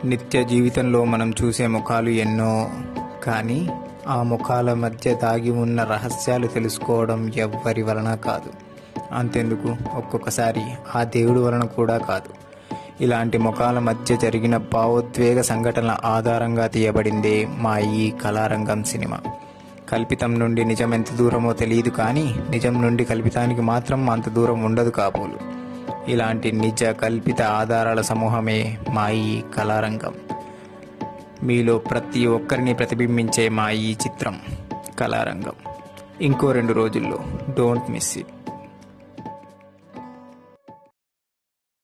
నిత్య జీవితంలో మనం చూసే ముఖాలు ఎన్నో, కానీ ఆ ముఖాల మధ్య దాగి ఉన్న రహస్యాలు తెలుసుకోవడం ఎవ్వరి వలన కాదు. అంతెందుకు, ఒక్కొక్కసారి ఆ దేవుడి వలన కూడా కాదు. ఇలాంటి ముఖాల మధ్య జరిగిన భావోద్వేగ సంఘటనల ఆధారంగా తీయబడిందే మా ఈ కళారంగం సినిమా. కల్పితం నుండి నిజం ఎంత దూరమో తెలియదు, కానీ నిజం నుండి కల్పితానికి మాత్రం అంత దూరం ఉండదు కాబోలు. ఇలాంటి నిజ కల్పిత ఆధారాల సమూహమే మా ఈ కళారంగం. మీలో ప్రతి ఒక్కరిని ప్రతిబింబించే మా ఈ చిత్రం కళారంగం ఇంకో 2 రోజుల్లో. Don't miss it.